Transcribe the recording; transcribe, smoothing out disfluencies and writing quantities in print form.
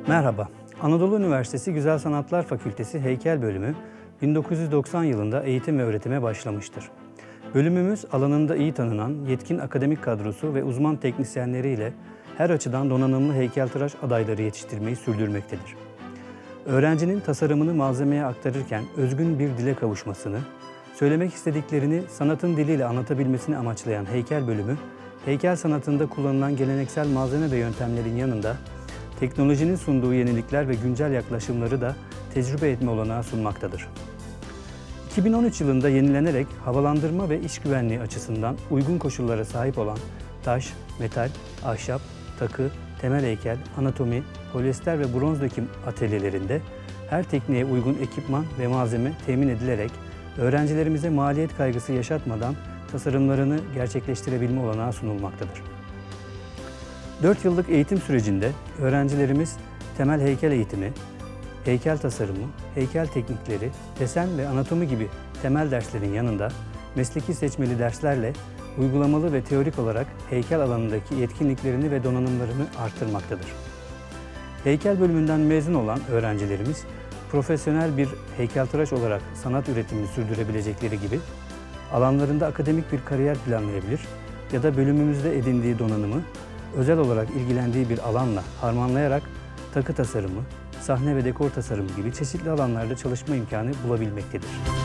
Merhaba, Anadolu Üniversitesi Güzel Sanatlar Fakültesi Heykel Bölümü 1990 yılında eğitim ve öğretime başlamıştır. Bölümümüz alanında iyi tanınan yetkin akademik kadrosu ve uzman teknisyenleriyle her açıdan donanımlı heykeltıraş adayları yetiştirmeyi sürdürmektedir. Öğrencinin tasarımını malzemeye aktarırken özgün bir dile kavuşmasını, söylemek istediklerini sanatın diliyle anlatabilmesini amaçlayan heykel bölümü, heykel sanatında kullanılan geleneksel malzeme ve yöntemlerin yanında teknolojinin sunduğu yenilikler ve güncel yaklaşımları da tecrübe etme olanağı sunmaktadır. 2013 yılında yenilenerek havalandırma ve iş güvenliği açısından uygun koşullara sahip olan taş, metal, ahşap, takı, temel heykel, anatomi, polyester ve bronz döküm atölyelerinde her tekniğe uygun ekipman ve malzeme temin edilerek öğrencilerimize maliyet kaygısı yaşatmadan tasarımlarını gerçekleştirebilme olanağı sunulmaktadır. 4 yıllık eğitim sürecinde öğrencilerimiz temel heykel eğitimi, heykel tasarımı, heykel teknikleri, desen ve anatomi gibi temel derslerin yanında mesleki seçmeli derslerle uygulamalı ve teorik olarak heykel alanındaki yetkinliklerini ve donanımlarını arttırmaktadır. Heykel bölümünden mezun olan öğrencilerimiz profesyonel bir heykeltıraş olarak sanat üretimini sürdürebilecekleri gibi alanlarında akademik bir kariyer planlayabilir ya da bölümümüzde edindiği donanımı özel olarak ilgilendiği bir alanla harmanlayarak takı tasarımı, sahne ve dekor tasarımı gibi çeşitli alanlarda çalışma imkanı bulabilmektedir.